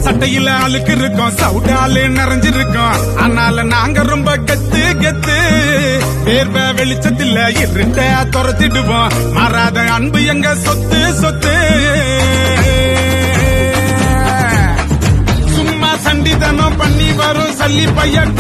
சட்டையில அழுக்கு இருக்கோம், சவுடாலு நிறைஞ்சிருக்கோம். ஆனால நாங்க ரொம்ப கெத்து கெத்து. வேர்வை வெளிச்சத்துல இருட்ட துரத்திடுவோம். மாறாத அன்பு எங்க சொத்து சொத்து. சும்மா சண்டிதனம் பண்ணி வரும் சல்லி பைய